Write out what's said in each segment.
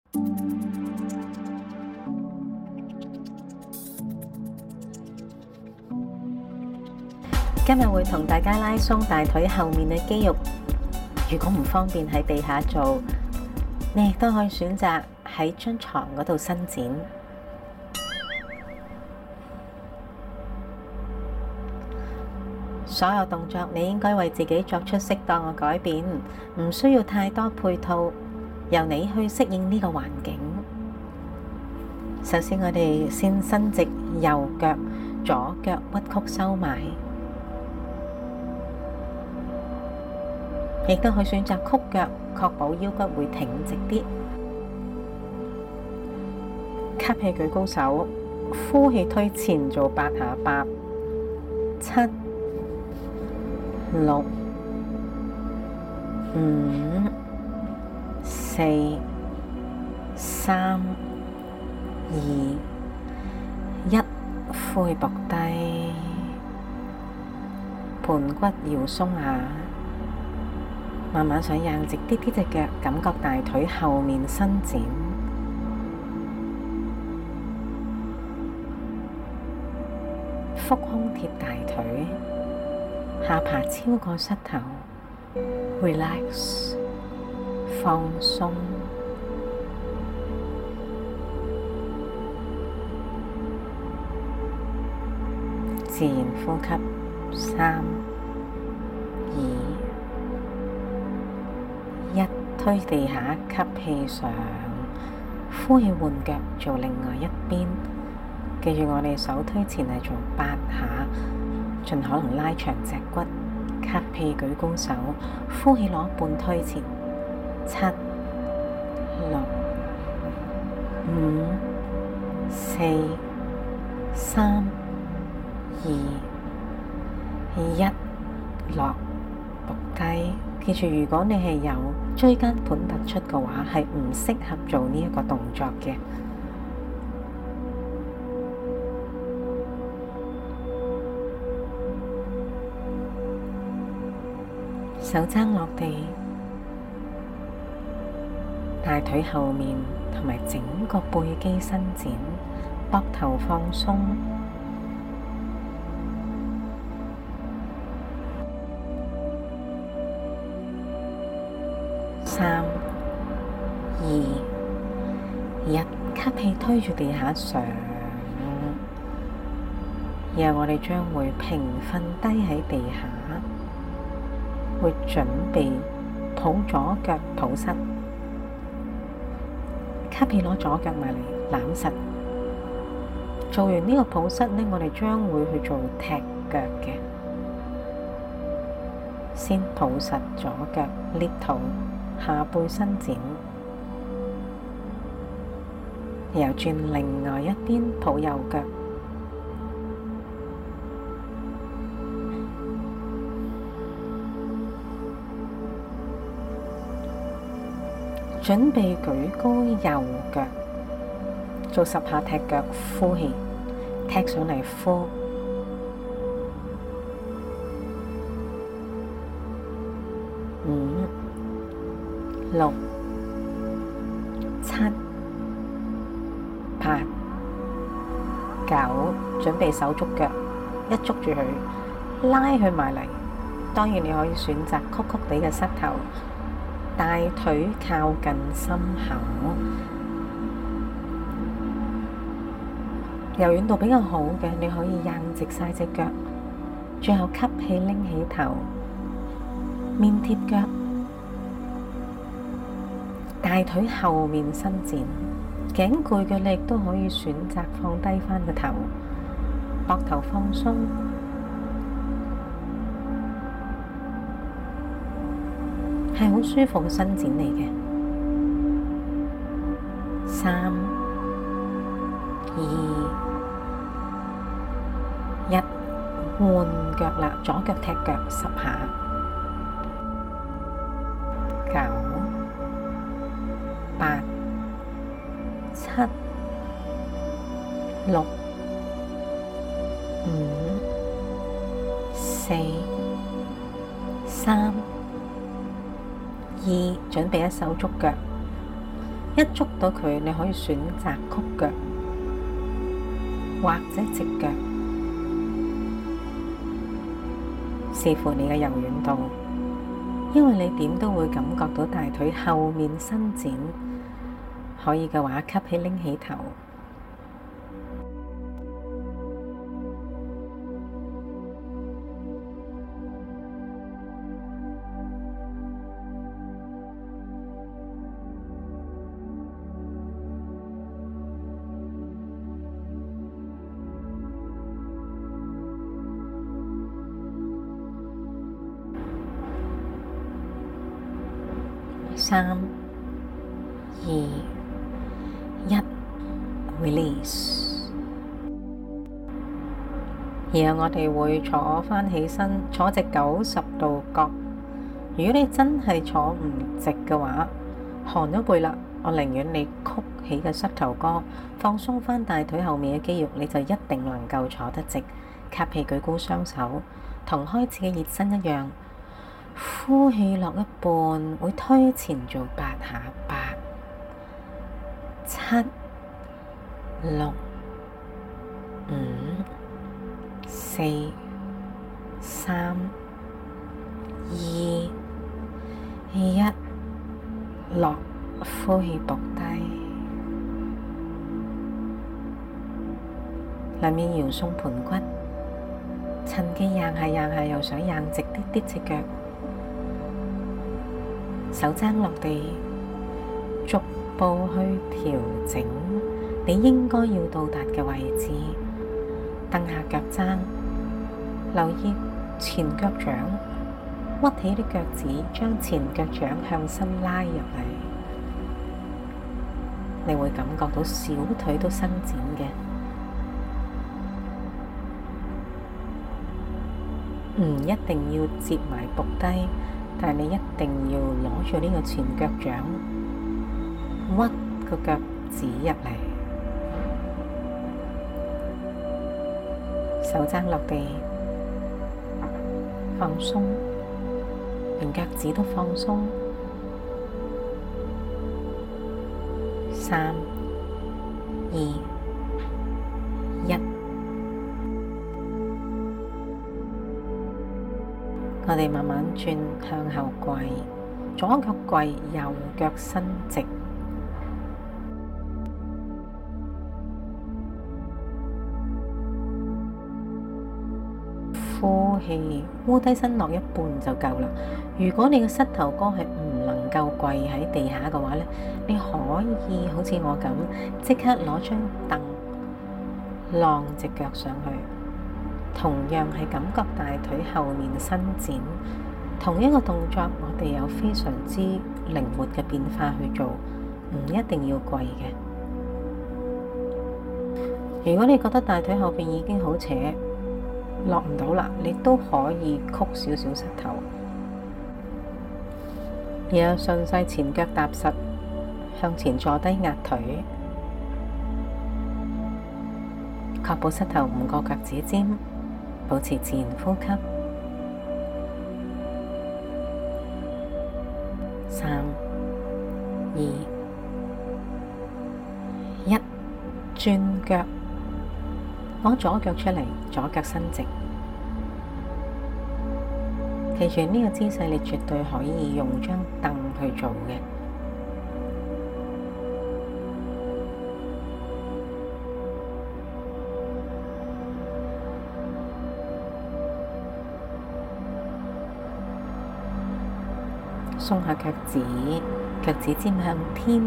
今日會同大家拉鬆大腿後面嘅肌肉。如果唔方便喺地下做，你亦都可以選擇喺張床嗰度伸展。所有動作你應該為自己作出適當嘅改變，唔需要太多配套，由你去適應呢個環境。首先，我哋先伸直右腳，左腳屈曲收埋。亦都可以選擇曲腳，確保腰骨會挺直啲。吸氣舉高手，呼氣推前做8下，8、7、6、5、4、3、2、1，呼氣伏低，盤骨搖鬆下。慢慢想硬直啲隻腳，感覺大腿後面伸展，腹胸貼大腿，下巴超過膝頭 ，relax， 放鬆，自然呼吸，3、2、1，推地下，吸氣上，呼氣換腳做另外一邊。記住我哋手推前係做8下，盡可能拉長脊骨。吸氣舉高手，呼氣攞半推前，7、6、5、4、3、2、1，落伏低。記住，如果你係有椎間盤突出嘅話，係唔適合做呢一個動作嘅。手踭落地，大腿後面同埋整個背肌伸展，膊頭放鬆。3、2、1，吸氣推住地下上，然後我哋將會平瞓低喺地下，會準備抱左腳抱實，吸氣攞左腳埋嚟攬實。做完呢個抱實呢，我哋將會去做踢腳嘅，先抱實左腳，捏肚。下背伸展，又轉另外一邊抱右腳，準備舉高右腳，做10下踢腳，呼氣，踢上嚟呼。5、6、7、8、9，準備手捉腳，一捉住佢，拉佢埋嚟。當然你可以選擇曲曲地嘅膝頭，大腿靠近心口，柔軟度比較好嘅，你可以硬直晒隻腳。最後吸氣拎起頭，面貼腳。大腿後面伸展，頸攰嘅你亦都可以選擇放低返個頭，膊頭放鬆，係好舒服嘅伸展嚟嘅。3、2、1，換腳啦，左腳踢腳10下。9、8、7、6、5、4、3、2，準備一手捉腳， 一捉到佢，你可以選擇曲腳或者直腳，視乎你嘅柔軟度。因為你點都會感覺到大腿後面伸展，可以嘅話，吸氣拎起頭。3、2、1 release。然後我哋會坐返起身，坐直90度角。如果你真係坐唔直嘅話，寒咗背啦，我寧願你曲起嘅膝頭哥，放鬆返大腿後面嘅肌肉，你就一定能夠坐得直。吸氣舉高雙手，同開始嘅熱身一樣。呼氣落一半，會推前做8下，8、7、6、5、4、3、2、1，落，呼氣伏低，兩面搖鬆盤骨，趁機硬下，又想硬直啲隻腳。手踭落地，逐步去調整你應該要到達嘅位置。蹬下腳踭，留意前腳掌，屈起啲腳趾，將前腳掌向身拉入嚟。你會感覺到小腿都伸展嘅。唔一定要接埋伏低，但係你一定要攞住呢個前腳掌，屈個腳趾入嚟，手踭落地，放鬆，連腳趾都放鬆。3、2、1，我哋慢慢轉向後跪，左腳跪，右腳伸直。呼氣，烏低身落一半就夠啦。如果你嘅膝頭哥係唔能夠跪喺地下嘅話咧，你可以好似我咁，即刻攞張凳晾隻腳上去。同樣係感覺大腿後面伸展，同一個動作，我哋有非常之靈活嘅變化去做，唔一定要跪嘅。如果你覺得大腿後邊已經好扯，落唔到啦，你都可以曲少少膝頭，然後順勢前腳踏實，向前坐低壓腿，確保膝頭唔過腳趾尖，保持自然呼吸。3、2、1，轉腳，攞左腳出嚟，左腳伸直。記住呢個姿勢，你絕對可以用張凳去做嘅。鬆下腳趾，腳趾尖向天。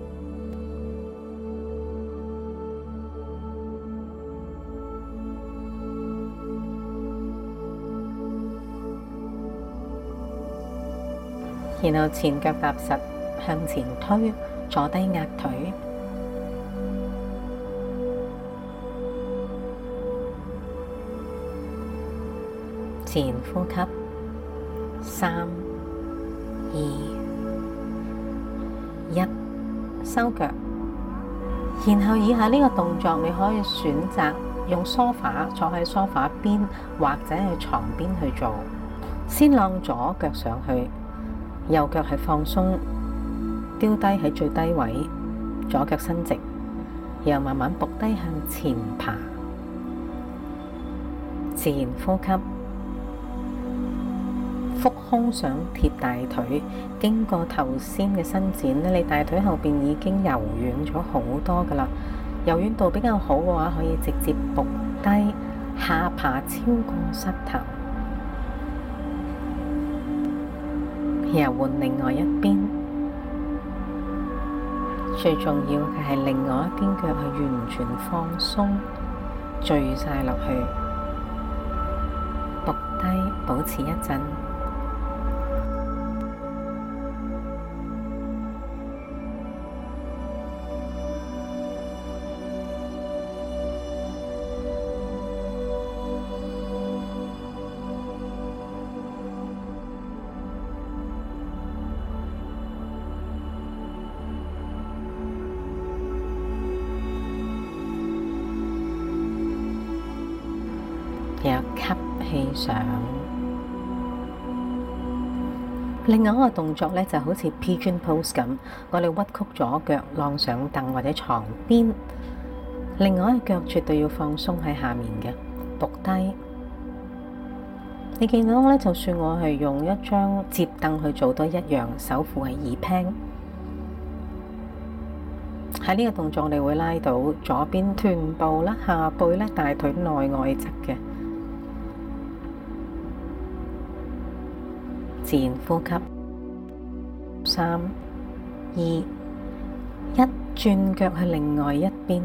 然後前腳踏實，向前推，坐低壓腿。自然呼吸。3、2、1，收腳。然後以下呢個動作，你可以選擇用梳化坐喺梳化邊，或者喺床邊去做。先晾左腳上去，右腳係放鬆，丟低喺最低位， 左腳伸直，然後慢慢伏低向前爬，自然呼吸，腹胸想貼大腿。經過頭先嘅伸展咧，你大腿後邊已經柔軟咗好多噶啦。柔軟度比較好嘅話，可以直接伏低，下巴超過膝頭。然後換另外一邊，最重要嘅係另外一邊腳係完全放鬆，墜晒落去，伏低，保持一陣。然後吸氣上，另外一個動作呢就好似 Pigeon Pose 咁，我哋屈曲左腳晾上凳或者床邊，另外一個腳絕對要放鬆喺下面嘅，伏低。你見到呢，就算我係用一張摺凳去做都一樣，手扶係耳平。喺呢個動作，我哋會拉到左邊臀部啦、下背啦、大腿內外側嘅。自然呼吸，3、2、1，轉腳去另外一邊，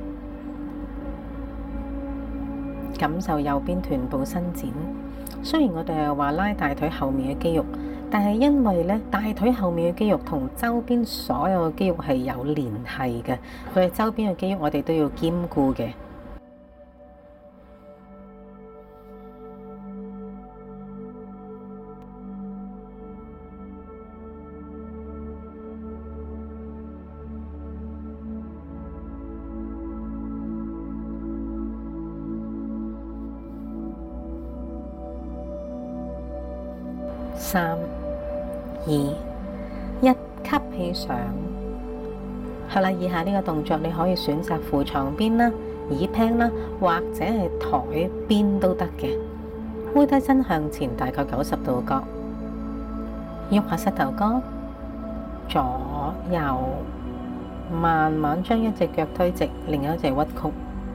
感受右邊臀部伸展。雖然我哋係話拉大腿後面嘅肌肉，但係因為咧大腿後面嘅肌肉同周邊所有嘅肌肉係有聯繫嘅，佢哋周邊嘅肌肉我哋都要兼顧嘅。3、2、1，吸氣上。好啦，以下呢個動作你可以選擇扶床邊啦、耳平啦，或者係台邊都得嘅。屈低身向前大概90度角，喐下膝頭哥，左右，慢慢將一隻腳推直，另一隻屈曲，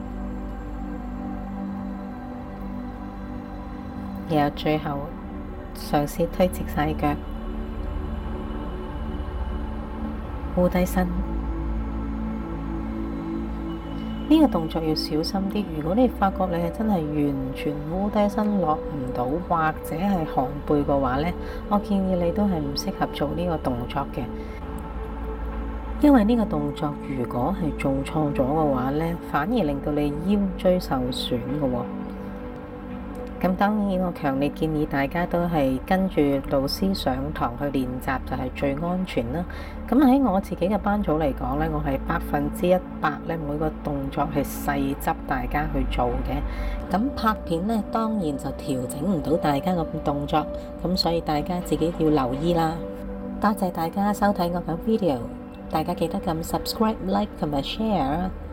然後最後嘗試推直晒腳，屈低身。呢個動作要小心啲。如果你發覺你係真係完全屈低身落唔到，或者係寒背嘅話呢，我建議你都係唔適合做呢個動作嘅，因為呢個動作如果係做錯咗嘅話呢，反而令到你腰椎受損嘅喎。咁當然，我強烈建議大家都係跟住老師上堂去練習，就係最安全啦。咁喺我自己嘅班組嚟講呢，我係100%呢每個動作係細執大家去做嘅。咁拍片呢，當然就調整唔到大家個動作，咁所以大家自己要留意啦。多謝大家收睇我嘅 video，大家記得撳 subscribe、like 同埋 share。